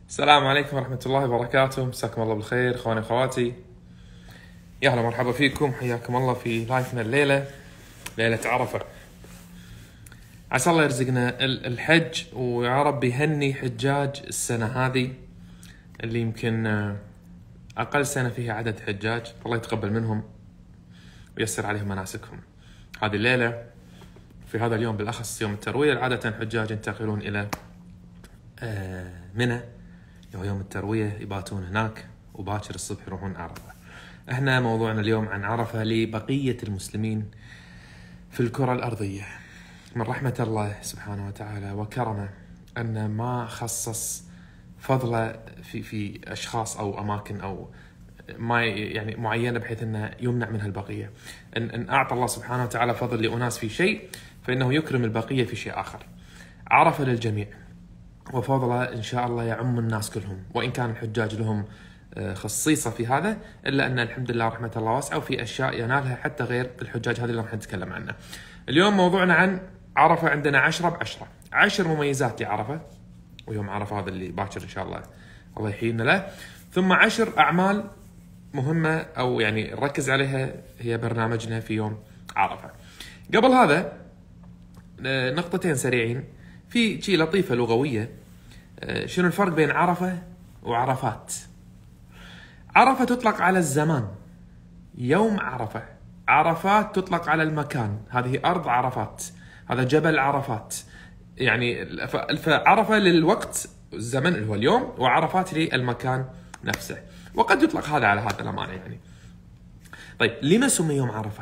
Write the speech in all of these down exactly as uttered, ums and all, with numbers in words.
السلام عليكم ورحمة الله وبركاته. مساكم الله بالخير اخواني واخواتي، يا اهلا مرحبا فيكم، حياكم الله في لايفنا الليلة، ليلة عرفة. عسى الله يرزقنا الحج ويا رب يهني حجاج السنة هذه اللي يمكن أقل سنة فيها عدد حجاج، الله يتقبل منهم وييسر عليهم مناسكهم. هذه الليلة في هذا اليوم بالأخص يوم التروية، عادة حجاج ينتقلون إلى منى يوم التروية، يباتون هناك وباكر الصبح يروحون عرفة. احنا موضوعنا اليوم عن عرفة لبقية المسلمين في الكرة الأرضية. من رحمة الله سبحانه وتعالى وكرمه أن ما خصص فضله في في أشخاص أو أماكن أو ما يعني معينة بحيث أنه يمنع منها البقية. إن, إن أعطى الله سبحانه وتعالى فضل لأناس في شيء فإنه يكرم البقية في شيء آخر. عرفة للجميع وفضله إن شاء الله يعم الناس كلهم، وإن كان الحجاج لهم خصيصة في هذا إلا أن الحمد لله رحمة الله واسعة وفي أشياء ينالها حتى غير الحجاج. هذه اللي راح نتكلم عنها اليوم. موضوعنا عن عرفة، عندنا عشرة بعشرة، عشر مميزات لعرفة ويوم عرفة هذا اللي باكر إن شاء الله الله يحيينا له، ثم عشر أعمال مهمة أو يعني نركز عليها هي برنامجنا في يوم عرفة. قبل هذا نقطتين سريعين في شيء لطيفة لغوية. شنو الفرق بين عرفة وعرفات؟ عرفة تطلق على الزمان، يوم عرفة. عرفات تطلق على المكان، هذه أرض عرفات، هذا جبل عرفات. يعني فعرفة للوقت الزمن اللي هو اليوم، وعرفات للمكان نفسه، وقد يطلق هذا على هذا الأمانة يعني. طيب لما سمي يوم عرفة؟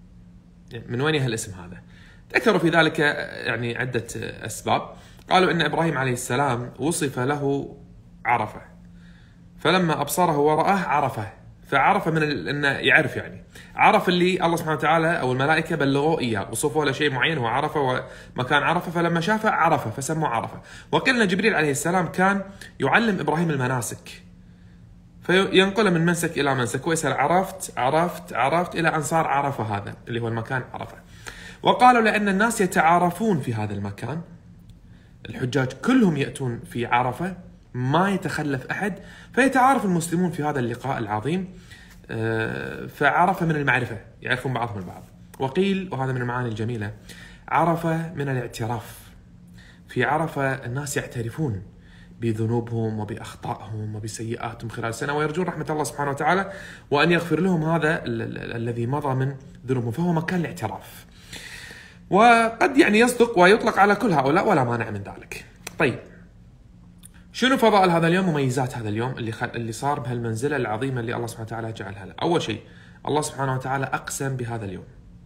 من وين هالاسم هذا؟ ذكروا في ذلك يعني عدة أسباب. قالوا إن إبراهيم عليه السلام وصف له عرفة، فلما أبصره ورآه عرفه، فعرف من إنه يعرف يعني عرف اللي الله سبحانه وتعالى أو الملائكة بلغوه إياه، وصفوا له شيء معين هو عرفه ومكان عرفه، فلما شافه عرفه فسموه عرفه. وقلنا جبريل عليه السلام كان يعلم إبراهيم المناسك، فينقله من منسك إلى منسك ويسأل عرفت عرفت عرفت إلى أن صار عرفه، هذا اللي هو المكان عرفه. وقالوا لأن الناس يتعارفون في هذا المكان، الحجاج كلهم يأتون في عرفة، ما يتخلف أحد، فيتعارف المسلمون في هذا اللقاء العظيم. فعرفة من المعرفة، يعرفون بعضهم البعض. وقيل وهذا من المعاني الجميلة، عرفة من الاعتراف. في عرفة الناس يعترفون بذنوبهم وبأخطائهم وبسيئاتهم خلال السنة، ويرجون رحمة الله سبحانه وتعالى وأن يغفر لهم هذا الذي مضى من ذنوبهم، فهو مكان الاعتراف. وقد يعني يصدق ويطلق على كل هؤلاء ولا مانع من ذلك. طيب شنو فضائل هذا اليوم، مميزات هذا اليوم اللي خل... اللي صار بهالمنزلة العظيمة اللي الله سبحانه وتعالى جعلها له؟ أول شيء الله سبحانه وتعالى أقسم بهذا اليوم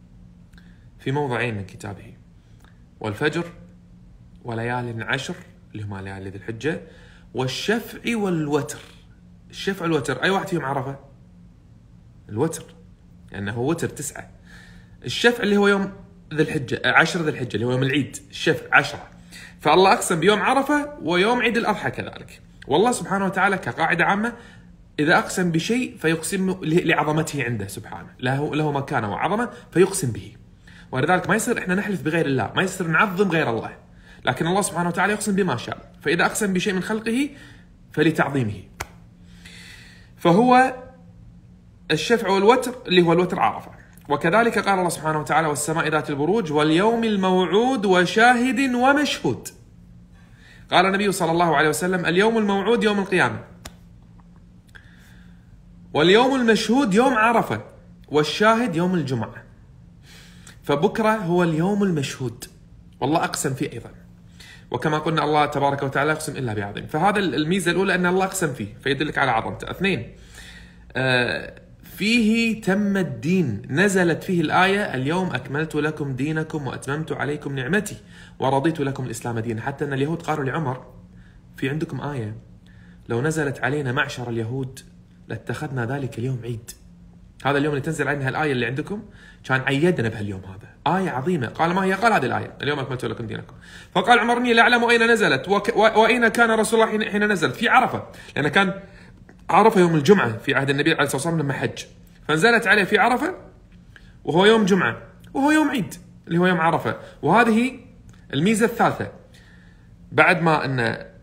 في موضعين من كتابه، والفجر وليال عشر اللي هما ليالي ذي الحجة، والشفع والوتر. الشفع والوتر أي واحد فيهم عرفه؟ الوتر، لأنه يعني هو وتر تسعة. الشفع اللي هو يوم ذي الحجة عشر ذي الحجة اللي هو يوم العيد، الشفع عشرة. فالله أقسم بيوم عرفة ويوم عيد الأضحى كذلك. والله سبحانه وتعالى كقاعدة عامة إذا أقسم بشيء فيقسم لعظمته عنده سبحانه، له له مكانه وعظمة فيقسم به. ولذلك ما يصير إحنا نحلف بغير الله، ما يصير نعظم غير الله، لكن الله سبحانه وتعالى يقسم بما شاء. فإذا أقسم بشيء من خلقه فلتعظيمه. فهو الشفع والوتر اللي هو الوتر عرفة. وكذلك قال الله سبحانه وتعالى والسماء ذات البروج واليوم الموعود وشاهد ومشهود. قال النبي صلى الله عليه وسلم اليوم الموعود يوم القيامة، واليوم المشهود يوم عرفة، والشاهد يوم الجمعة. فبكرة هو اليوم المشهود والله أقسم فيه أيضا، وكما قلنا الله تبارك وتعالى يقسم إلا بعظيم. فهذا الميزة الأولى أن الله أقسم فيه فيدلك على عظمته. اثنين، آه فيه تم الدين، نزلت فيه الآية اليوم أكملت لكم دينكم وأتممت عليكم نعمتي ورضيت لكم الإسلام دينا. حتى أن اليهود قالوا لعمر في عندكم آية لو نزلت علينا معشر اليهود لاتخذنا ذلك اليوم عيد. هذا اليوم اللي تنزل عنها الآية اللي عندكم كان عيدنا بهاليوم هذا، آية عظيمة. قال ما هي؟ قال هذه الآية اليوم أكملت لكم دينكم. فقال عمر إني لا أعلم أين نزلت وك... وأين كان رسول الله حين, حين نزلت. في عرفة، لأن كان عرفة يوم الجمعة في عهد النبي عليه الصلاة والسلام لما حج، فنزلت عليه في عرفة وهو يوم جمعة وهو يوم عيد اللي هو يوم عرفة. وهذه الميزة الثالثة، بعد ما أن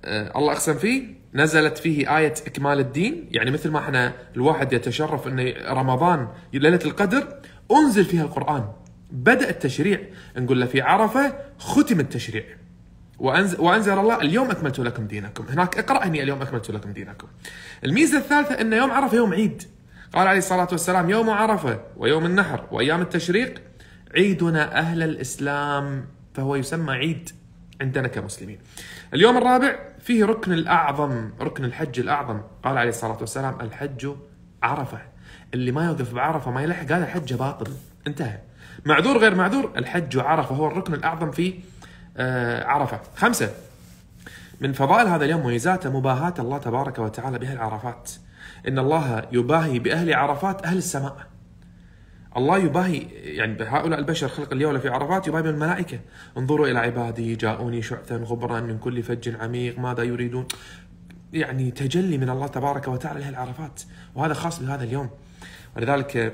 آه الله أقسم فيه نزلت فيه آية إكمال الدين. يعني مثل ما احنا الواحد يتشرف أن رمضان ليلة القدر أنزل فيها القرآن، بدأ التشريع، نقول له في عرفة ختم التشريع، وأنزل, وأنزل الله اليوم أكملت لكم دينكم. هناك اقرأ هني اليوم أكملت لكم دينكم. الميزة الثالثة أن يوم عرفة يوم عيد. قال عليه الصلاة والسلام يوم عرفة ويوم النحر وأيام التشريق عيدنا أهل الإسلام، فهو يسمى عيد عندنا كمسلمين. اليوم الرابع فيه ركن الأعظم، ركن الحج الأعظم. قال عليه الصلاة والسلام الحج عرفة، اللي ما يوقف بعرفة ما يلحق هذا حجه باطل، انتهى. معذور غير معذور، الحج عرفة هو الركن الأعظم في آه عرفة. خمسة، من فضائل هذا اليوم وميزاته مباهاة الله تبارك وتعالى بأهل عرفات. إن الله يباهي بأهل عرفات أهل السماء. الله يباهي يعني بهؤلاء البشر خلق اليوم في عرفات يباهي بالملائكة. انظروا إلى عبادي جاءوني شعثا غبرا من كل فج عميق ماذا يريدون. يعني تجلي من الله تبارك وتعالى لأهل عرفات، وهذا خاص بهذا اليوم. ولذلك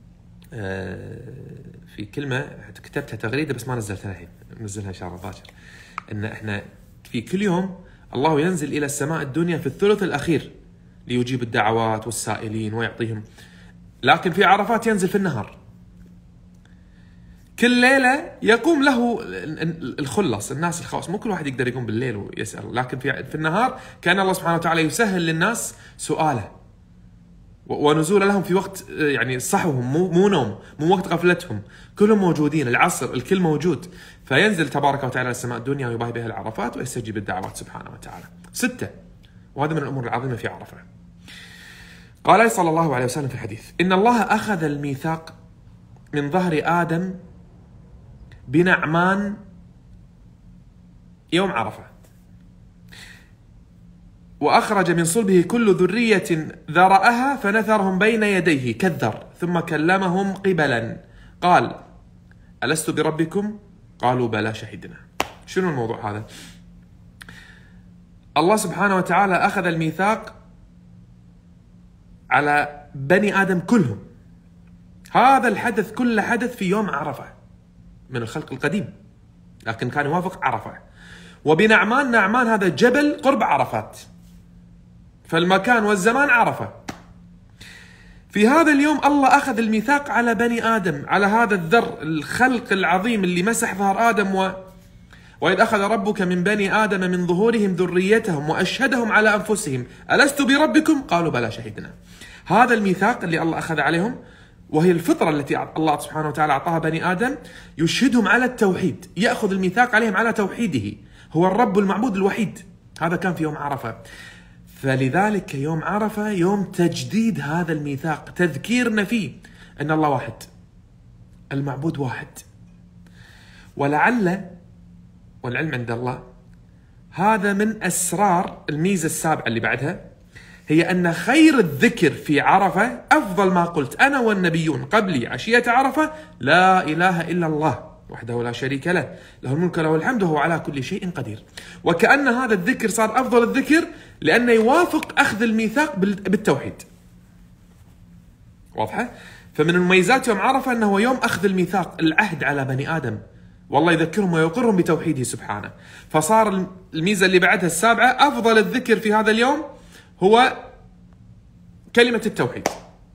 في كلمة كتبتها تغريدة بس ما نزلتها الحين، نزلها إن شاء الله باكر، إن إحنا في كل يوم الله ينزل إلى السماء الدنيا في الثلث الأخير ليجيب الدعوات والسائلين ويعطيهم، لكن في عرفات ينزل في النهار. كل ليلة يقوم له الخلص، الناس الخاص، مو كل واحد يقدر يقوم بالليل ويسأل، لكن في في النهار كان الله سبحانه وتعالى يسهل للناس سؤاله ونزول لهم في وقت يعني صحوهم، مو مو نوم، مو وقت غفلتهم، كلهم موجودين، العصر الكل موجود، فينزل تبارك وتعالى السماء الدنيا ويباهي بها العرفات ويستجيب الدعوات سبحانه وتعالى. ستة، وهذا من الأمور العظيمة في عرفة. قال صلى الله عليه وسلم في الحديث إن الله أخذ الميثاق من ظهر آدم بنعمان يوم عرفة، وأخرج من صلبه كل ذرية ذرأها فنثرهم بين يديه كالذر، ثم كلمهم قبلا قال ألست بربكم؟ قالوا بلى شهدنا. شنو الموضوع هذا؟ الله سبحانه وتعالى أخذ الميثاق على بني آدم كلهم. هذا الحدث كل حدث في يوم عرفة من الخلق القديم، لكن كان يوافق عرفة. وبنعمان، نعمان هذا جبل قرب عرفات، فالمكان والزمان عرفة. في هذا اليوم الله أخذ الميثاق على بني آدم، على هذا الذر الخلق العظيم اللي مسح ظهر آدم و... وإذ أخذ ربك من بني آدم من ظهورهم ذريتهم وأشهدهم على أنفسهم ألست بربكم؟ قالوا بلى شهدنا. هذا الميثاق اللي الله أخذ عليهم، وهي الفطرة التي الله سبحانه وتعالى أعطاها بني آدم، يشهدهم على التوحيد، يأخذ الميثاق عليهم على توحيده، هو الرب المعبود الوحيد. هذا كان في يوم عرفة. فلذلك يوم عرفة يوم تجديد هذا الميثاق، تذكيرنا فيه أن الله واحد، المعبود واحد. ولعل والعلم عند الله هذا من أسرار الميزة السابعة اللي بعدها، هي أن خير الذكر في عرفة أفضل ما قلت أنا والنبيون قبلي عشية عرفة لا إله إلا الله وحده لا شريك له، له الملك وله الحمد وهو على كل شيء قدير. وكأن هذا الذكر صار أفضل الذكر لأنه يوافق أخذ الميثاق بالتوحيد. واضحة؟ فمن المميزات يوم عرفة أنه هو يوم أخذ الميثاق، العهد على بني آدم، والله يذكرهم ويقرهم بتوحيده سبحانه. فصار الميزة اللي بعدها السابعة، أفضل الذكر في هذا اليوم هو كلمة التوحيد.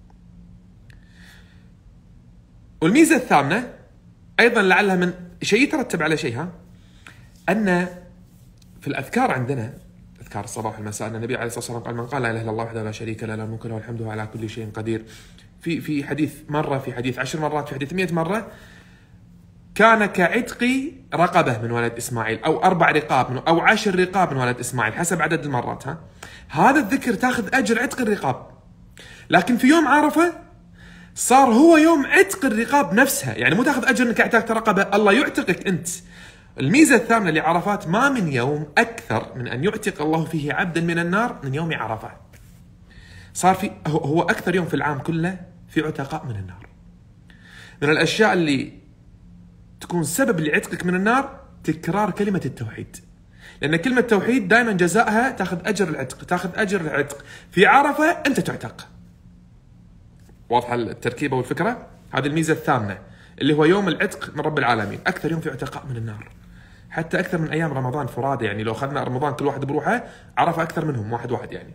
والميزة الثامنة أيضا لعلها من شيء يترتب على شيء، ها، أن في الأذكار عندنا أذكار الصباح والمساء، أن النبي عليه الصلاة والسلام قال من قال لا إله إلا الله وحده لا شريك له له الملك وله الحمد وهو على كل شيء قدير، في في حديث مرة، في حديث عشر مرات، في حديث مئة مرة، كان كعتق رقبة من ولد إسماعيل، أو أربع رقاب من أو عشر رقاب من ولد إسماعيل حسب عدد المرات. ها، هذا الذكر تاخذ أجر عتق الرقاب. لكن في يوم عرفة صار هو يوم عتق الرقاب نفسها، يعني مو تاخذ أجر إنك اعتقت رقبة، الله يعتقك أنت. الميزة الثامنة لعرفات، ما من يوم أكثر من أن يعتق الله فيه عبدا من النار من يوم عرفة. صار في هو أكثر يوم في العام كله في عتقاء من النار. من الأشياء اللي تكون سبب لعتقك من النار تكرار كلمة التوحيد، لأن كلمة التوحيد دائما جزائها تاخذ أجر العتق، تاخذ أجر العتق. في عرفة أنت تعتق. واضحة التركيبة والفكرة؟ هذه الميزة الثامنة اللي هو يوم العتق من رب العالمين، أكثر يوم في عتقاء من النار. حتى أكثر من أيام رمضان فرادة، يعني لو أخذنا رمضان كل واحد بروحه عرفة أكثر منهم واحد واحد يعني.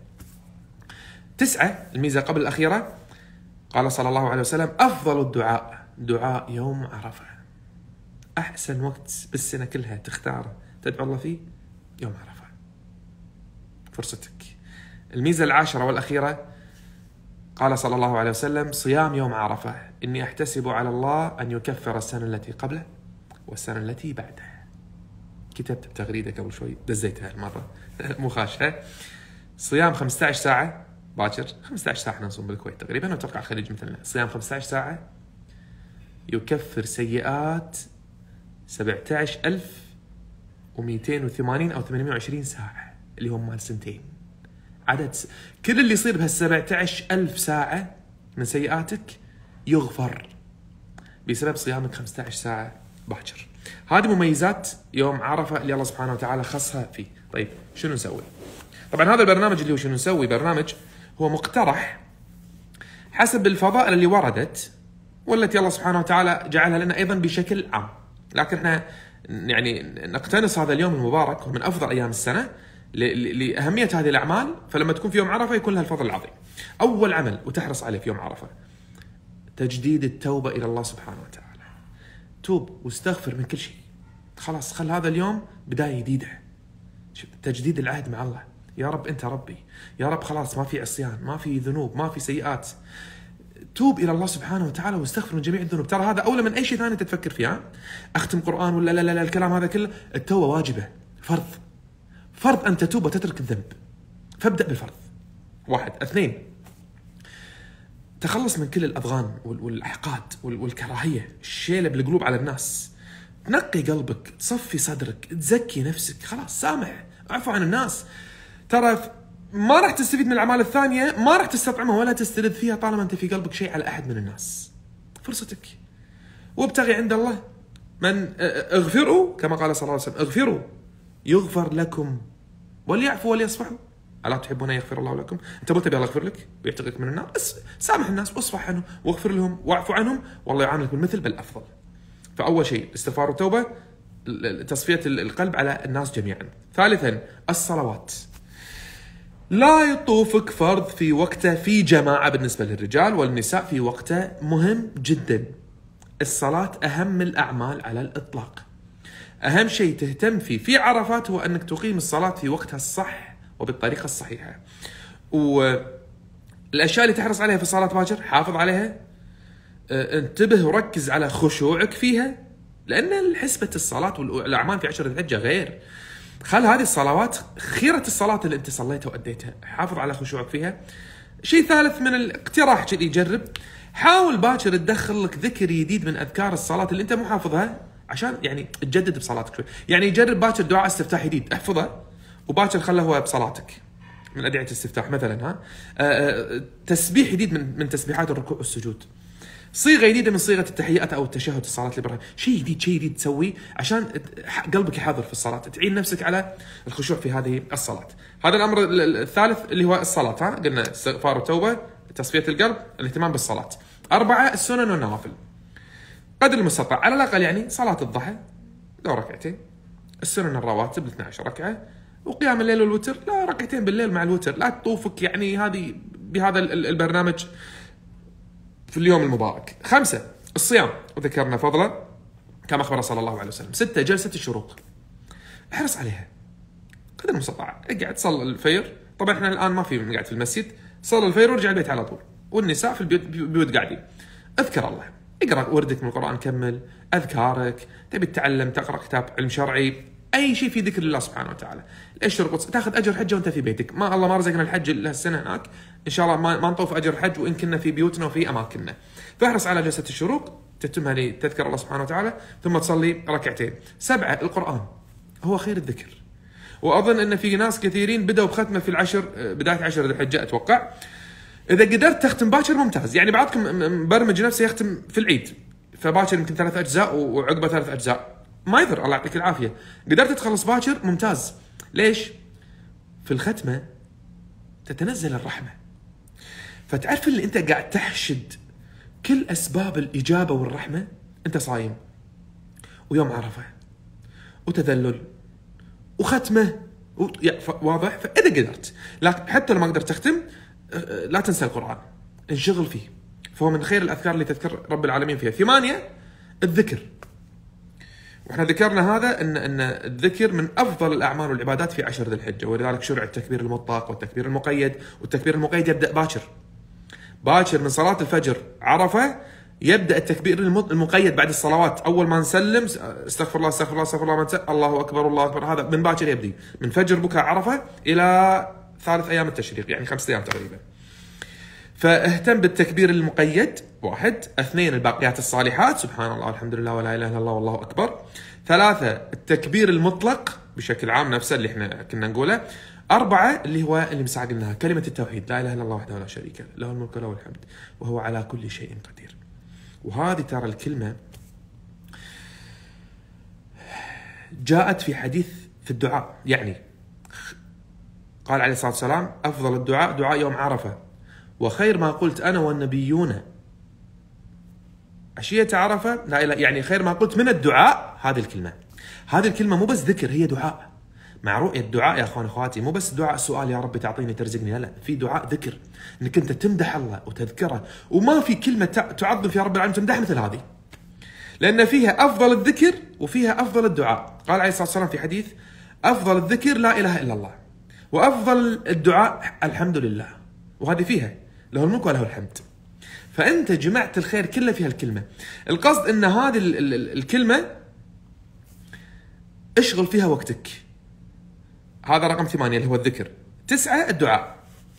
تسعة، الميزة قبل الأخيرة، قال صلى الله عليه وسلم: أفضل الدعاء دعاء يوم عرفة. أحسن وقت بالسنة كلها تختار تدعو الله فيه يوم عرفة، فرصتك. الميزة العاشرة والأخيرة، قال صلى الله عليه وسلم: صيام يوم عرفة إني أحتسب على الله أن يكفر السنة التي قبله والسنة التي بعده. كتبت بتغريدة قبل شوي دزيتها المرة مو خاشها. صيام خمسة عشر ساعة باكر، خمسة عشر ساعة احنا نصوم بالكويت تقريبا، واتوقع الخليج مثلنا. صيام خمسة عشر ساعة يكفر سيئات سبعة عشر ألف ومئتين وثمانين أو ثمانمئة وعشرين ساعة، اللي هم مال سنتين. عدد س... كل اللي يصير بها سبعة عشر ألف ساعة من سيئاتك يغفر بسبب صيامك خمسة عشر ساعة باكر. هذه مميزات يوم عرفة اللي الله سبحانه وتعالى خصها فيه. طيب شنو نسوي؟ طبعا هذا البرنامج اللي هو شنو نسوي برنامج هو مقترح حسب الفضائل اللي وردت والتي الله سبحانه وتعالى جعلها لنا أيضا بشكل عام، لكن احنا يعني نقتنص هذا اليوم المبارك ومن أفضل أيام السنة لأهمية هذه الأعمال، فلما تكون في يوم عرفة يكون لها الفضل العظيم. أول عمل وتحرص عليه في يوم عرفة تجديد التوبة إلى الله سبحانه وتعالى. توب واستغفر من كل شيء، خلاص خل هذا اليوم بداية جديدة، تجديد العهد مع الله. يا رب أنت ربي، يا رب خلاص ما في عصيان، ما في ذنوب، ما في سيئات. توب إلى الله سبحانه وتعالى واستغفر من جميع الذنوب. ترى هذا أولى من أي شيء ثاني تتفكر فيه. أختم قرآن ولا لا لا لا الكلام هذا كله، التوبة واجبة، فرض فرض أن تتوب وتترك الذنب، فابدأ بالفرض. واحد. اثنين، تخلص من كل الأضغان والأحقاد والكراهية، الشيلة بالقلوب على الناس. تنقي قلبك، تصفي صدرك، تزكي نفسك، خلاص سامح، اعفو عن الناس. ترى ما راح تستفيد من الأعمال الثانية، ما راح تستطعمها ولا تستلذ فيها طالما أنت في قلبك شيء على أحد من الناس. فرصتك. وابتغي عند الله من اغفروا، كما قال صلى الله عليه وسلم: اغفروا يغفر لكم وليعفوا وليصفحوا ألا تحبون أن يغفر الله لكم؟ أنت ما تبي الله يغفر لك ويعتقك من النار، بس سامح الناس واصفح عنهم واغفر لهم واعفو عنهم، والله يعاملك بالمثل بل أفضل. فأول شيء استغفار وتوبة، تصفية القلب على الناس جميعا. ثالثا الصلوات. لا يطوفك فرض في وقته في جماعة بالنسبة للرجال، والنساء في وقته مهم جدا. الصلاة أهم الأعمال على الإطلاق. أهم شيء تهتم فيه في عرفات هو أنك تقيم الصلاة في وقتها الصح وبالطريقة الصحيحة. والأشياء اللي تحرص عليها في الصلاة باكر حافظ عليها، انتبه وركز على خشوعك فيها، لأن حسبة الصلاة والأعمال في عشر ذي الحجة غير. خل هذه الصلوات خيرة الصلاة اللي أنت صليتها وأديتها، حافظ على خشوعك فيها. شيء ثالث من الاقتراح كذي جرب، حاول باكر تدخل لك ذكر جديد من أذكار الصلاة اللي أنت مو حافظها عشان يعني تجدد بصلاتك شوي. يعني جرب باكر دعاء استفتاح جديد احفظه وباكر خله هو بصلاتك من أدعية الاستفتاح مثلا. ها أه تسبيح جديد من من تسبيحات الركوع والسجود، صيغة جديدة من صيغة التحيات أو التشهد الصلاة الإبراهيمية، شيء جديد شيء جديد تسويه عشان قلبك يحاضر في الصلاة، تعين نفسك على الخشوع في هذه الصلاة. هذا الأمر الثالث اللي هو الصلاة. ها قلنا استغفار وتوبة، تصفية القلب، الاهتمام بالصلاة. أربعة السنن والنوافل قدر المستطاع، على الأقل يعني صلاة الضحى لو ركعتين، السنن الرواتب اثنتي عشرة ركعة، وقيام الليل والوتر لا ركعتين بالليل مع الوتر. لا تطوفك يعني هذه بهذا البرنامج في اليوم المبارك. خمسة الصيام وذكرنا فضلا كما أخبر صلى الله عليه وسلم. ستة جلسة الشروق، احرص عليها قدر المستطاع. اقعد صل الفجر، طبعا احنا الآن ما في قاعد في المسجد، صل الفجر وارجع البيت على طول، والنساء في البيوت بيوت قاعدين. اذكر الله، اقرأ وردك من القرآن، كمل أذكارك، تبي تتعلم تقرأ كتاب علم شرعي، أي شيء في ذكر الله سبحانه وتعالى. ليش ترقص؟ تاخذ أجر حجة وأنت في بيتك. ما الله ما رزقنا الحج لهالسنة هناك، إن شاء الله ما ما نطوف أجر الحج وإن كنا في بيوتنا وفي أماكننا. فاحرص على جلسة الشروق تتمها لتذكر الله سبحانه وتعالى، ثم تصلي ركعتين. سبعة القرآن هو خير الذكر، وأظن أن في ناس كثيرين بدأوا بختمة في العشر بداية عشر ذي الحجة أتوقع. إذا قدرت تختم باكر ممتاز، يعني بعضكم مبرمج نفسه يختم في العيد، فباكر يمكن ثلاث أجزاء وعقبه ثلاث أجزاء، ما يضر، الله يعطيك العافية. قدرت تخلص باكر ممتاز. ليش؟ في الختمة تتنزل الرحمة، فتعرف اللي أنت قاعد تحشد كل أسباب الإجابة والرحمة. أنت صايم ويوم عرفة وتذلل وختمه و... واضح. فاذا قدرت، لكن حتى لو ما قدرت تختم لا تنسى القرآن، انشغل فيه، فهو من خير الاذكار اللي تذكر رب العالمين فيها. ثمانية الذكر، واحنا ذكرنا هذا ان ان الذكر من افضل الاعمال والعبادات في عشر ذي الحجه، ولذلك شرع التكبير المطلق والتكبير المقيد. والتكبير المقيد يبدا باكر باكر من صلاه الفجر عرفه، يبدا التكبير المقيد بعد الصلوات، اول ما نسلم استغفر الله استغفر الله استغفر الله من الله اكبر الله اكبر، هذا من باكر يبدي من فجر بكره عرفه الى ثالث ايام التشريق، يعني خمسة ايام تقريبا. فاهتم بالتكبير المقيد، واحد. اثنين الباقيات الصالحات، سبحان الله الحمد لله ولا اله الا الله والله اكبر. ثلاثة التكبير المطلق بشكل عام نفسه اللي احنا كنا نقوله. أربعة اللي هو اللي مساق قلناها كلمة التوحيد، لا اله الا الله وحده لا شريك له، له الملك وله الحمد وهو على كل شيء قدير. وهذه ترى الكلمة جاءت في حديث في الدعاء، يعني قال عليه الصلاة والسلام أفضل الدعاء دعاء يوم عرفة، وخير ما قلت أنا والنبيون عشية عرفة، لا إله، يعني خير ما قلت من الدعاء هذه الكلمة. هذه الكلمة مو بس ذكر، هي دعاء مع رؤية الدعاء يا أخوان أخواتي، مو بس دعاء السؤال يا رب تعطيني ترزقني، لا لا، في دعاء ذكر، إنك أنت تمدح الله وتذكره، وما في كلمة تعظم في رب العالمين تمدح مثل هذه، لأن فيها أفضل الذكر وفيها أفضل الدعاء. قال عليه الصلاة والسلام في حديث أفضل الذكر لا إله إلا الله، وأفضل الدعاء الحمد لله، وهذه فيها له الملك وله الحمد. فأنت جمعت الخير كله في هالكلمة. القصد أن هذه الكلمة اشغل فيها وقتك، هذا رقم ثمانية اللي هو الذكر. تسعة الدعاء،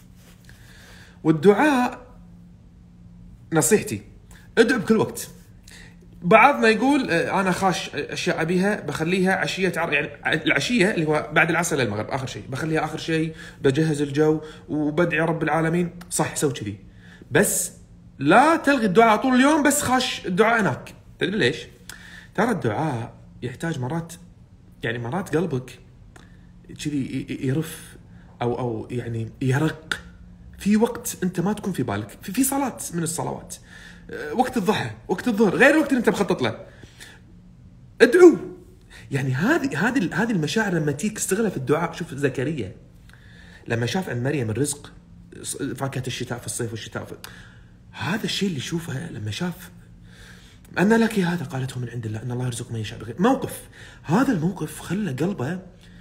والدعاء نصيحتي ادعو بكل وقت. بعضنا يقول أنا خاش أشياء أبيها بخليها عشية، يعني العشية اللي هو بعد العصر للمغرب آخر شيء، بخليها آخر شيء، بجهز الجو وبدعي رب العالمين. صح سوي كذي، بس لا تلغي الدعاء طول اليوم، بس خاش الدعاء هناك. تدري ليش؟ ترى الدعاء يحتاج مرات، يعني مرات قلبك كذي يرف او او يعني يرق في وقت انت ما تكون في بالك، في, في صلاه من الصلوات، وقت الضحى، وقت الظهر، غير الوقت اللي انت مخطط له. ادعو، يعني هذه هذه هذه المشاعر لما تيك استغلها في الدعاء. شوف زكريا لما شاف عن مريم الرزق، فاكهه الشتاء في الصيف والشتاء في... هذا الشيء اللي يشوفه لما شاف أن لك هذا، قالته من عند الله ان الله يرزق من يشاء بغير موقف. هذا الموقف خلى قلبه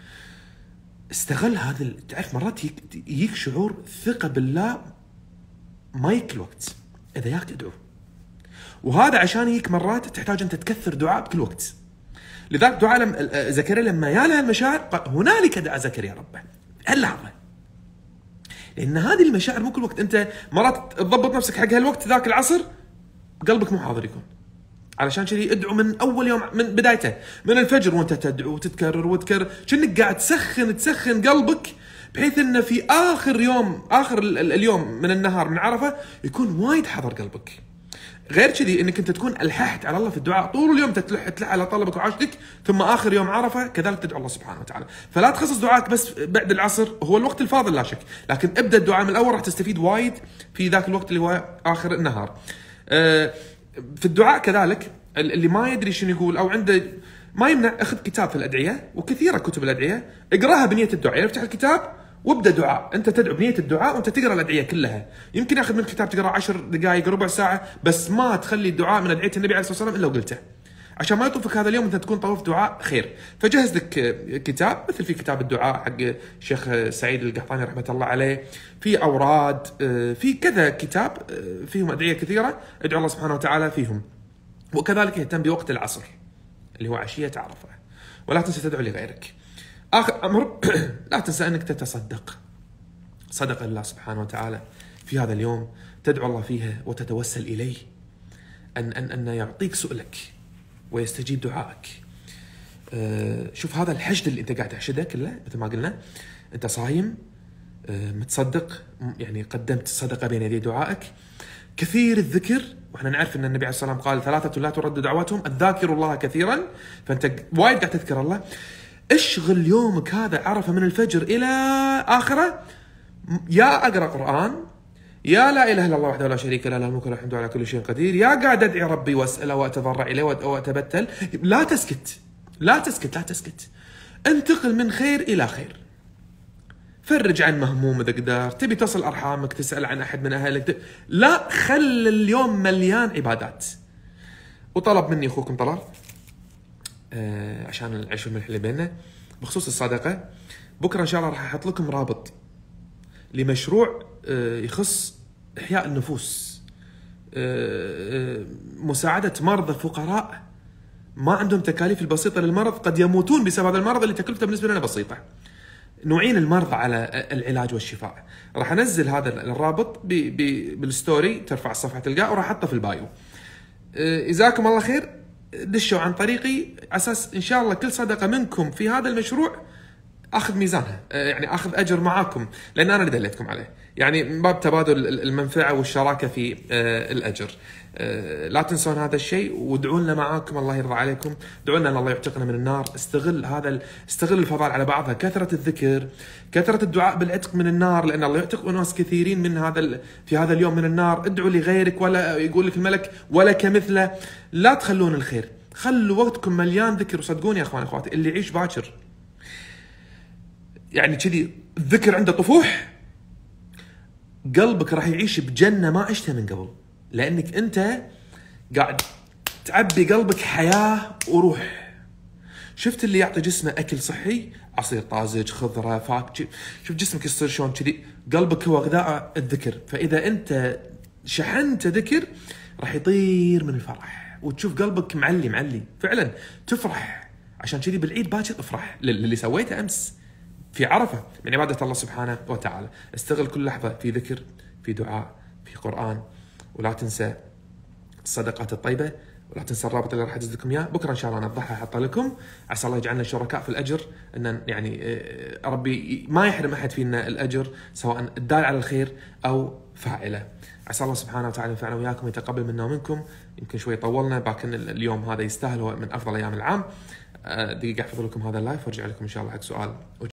استغل هذا. تعرف مرات يجيك شعور ثقة بالله ما يك الوقت، إذا ياك ادعو، وهذا عشان يجيك مرات تحتاج أنت تكثر دعاء بكل وقت. لذلك دعاء لم... زكريا لما يالها المشاعر هنالك دعا زكريا ربه اللحظة، لأن هذه المشاعر مو كل وقت. أنت مرات تضبط نفسك حق هالوقت ذاك العصر قلبك مو حاضر يكون، علشان كذي ادعو من اول يوم، من بدايته، من الفجر وانت تدعو وتتكرر وتكرر، كأنك قاعد تسخن تسخن قلبك، بحيث انه في اخر يوم اخر اليوم من النهار من عرفه يكون وايد حاضر قلبك. غير كذي انك انت تكون الححت على الله في الدعاء طول اليوم، تلح تلح على طلبك وعاشتك، ثم اخر يوم عرفه كذلك تدعو الله سبحانه وتعالى. فلا تخصص دعائك بس بعد العصر، هو الوقت الفاضل لا شك، لكن ابدا الدعاء من الاول، راح تستفيد وايد في ذاك الوقت اللي هو اخر النهار. أه في الدعاء كذلك اللي ما يدري شنو يقول او عنده ما يمنع، اخذ كتاب في الادعيه، وكثيره كتب الادعيه اقراها بنيه الدعاء، يعني افتح الكتاب وابدا دعاء، انت تدعو بنيه الدعاء وانت تقرا الادعيه كلها. يمكن ياخذ من الكتاب تقرا عشر دقائق ربع ساعه، بس ما تخلي الدعاء من ادعيه النبي عليه الصلاه والسلام الا وقلته، عشان ما يطوفك هذا اليوم انت تكون طوف دعاء خير. فجهز لك كتاب، مثل في كتاب الدعاء حق الشيخ سعيد القحطاني رحمه الله عليه، في اوراد، في كذا كتاب فيهم ادعيه كثيره، ادعو الله سبحانه وتعالى فيهم. وكذلك يهتم بوقت العصر اللي هو عشية عرفة، ولا تنسى تدعو لغيرك. آخر أمر لا تنسى أنك تتصدق صدقة لله سبحانه وتعالى في هذا اليوم، تدعو الله فيها وتتوسل إليه أن أن أن يعطيك سؤلك ويستجيب دعائك. أه شوف هذا الحشد اللي أنت قاعد تحشده كله، مثل ما قلنا أنت صايم، أه متصدق، يعني قدمت الصدقة بين يدي دعائك، كثير الذكر. واحنا نعرف ان النبي عليه الصلاه والسلام قال ثلاثه لا ترد دعواتهم، الذاكر الله كثيرا، فانت وايد قاعد تذكر الله. اشغل يومك هذا عرفه من الفجر الى اخره، يا اقرا قران، يا لا اله الا الله وحده لا شريك له، له الملك وله الحمد على كل شيء قدير، يا قاعد ادعي ربي واساله واتضرع اليه واتبتل. لا تسكت، لا تسكت لا تسكت، انتقل من خير الى خير. فرج عن مهموم اذا قدرت، تبي تصل ارحامك، تسال عن احد من اهلك، لا خل اليوم مليان عبادات. وطلب مني اخوكم طلال آه عشان العيش والملح اللي بيننا بخصوص الصدقه، بكره ان شاء الله راح احط لكم رابط لمشروع آه يخص احياء النفوس، آه آه مساعده مرضى فقراء ما عندهم تكاليف البسيطه للمرض، قد يموتون بسبب هذا المرض اللي تكلفته بالنسبه لنا بسيطه. نعين المرضى على العلاج والشفاء. راح انزل هذا الرابط بي بي بالستوري، ترفع الصفحه تلقاه، وراح احطه في البايو. جزاكم الله خير، دشوا عن طريقي على اساس ان شاء الله كل صدقه منكم في هذا المشروع اخذ ميزانها، يعني اخذ اجر معاكم، لان انا اللي دليتكم عليه، يعني من باب تبادل المنفعه والشراكه في الاجر. لا تنسون هذا الشيء، وادعوا لنا معاكم الله يرضى عليكم، ادعوا لنا ان الله يعتقنا من النار. استغل هذا استغل الفضائل على بعضها، كثره الذكر، كثره الدعاء بالعتق من النار، لان الله يعتق اناس كثيرين من هذا في هذا اليوم من النار. ادعوا لغيرك، ولا يقول لك الملك ولا كمثله. لا تخلون الخير، خلوا وقتكم مليان ذكر. وصدقوني يا اخوان اخواتي، اللي يعيش باكر يعني كذي الذكر عنده طفوح، قلبك راح يعيش بجنه ما عشتها من قبل، لانك انت قاعد تعبي قلبك حياه وروح. شفت اللي يعطي جسمه اكل صحي، عصير طازج، خضره، فاكهه، شوف جسمك يصير شلون كذي، قلبك هو غذاء الذكر. فاذا انت شحنت ذكر راح يطير من الفرح، وتشوف قلبك معلي معلي فعلا، تفرح. عشان كذي بالعيد باكر افرح للي سويته امس في عرفه من عباده الله سبحانه وتعالى. استغل كل لحظه في ذكر، في دعاء، في قران، ولا تنسى الصدقات الطيبه، ولا تنسى الرابط اللي راح ادز لكم اياه. بكره ان شاء الله نوضحها احطها لكم، عسى الله يجعلنا شركاء في الاجر، ان يعني ربي ما يحرم احد فينا الاجر، سواء الدال على الخير او فاعله. عسى الله سبحانه وتعالى ينفعنا وياكم ويتقبل منا ومنكم. يمكن شوي طولنا، لكن اليوم هذا يستاهل، هو من افضل ايام العام. دقيقه احفظ لكم هذا اللايف وارجع لكم ان شاء الله حق سؤال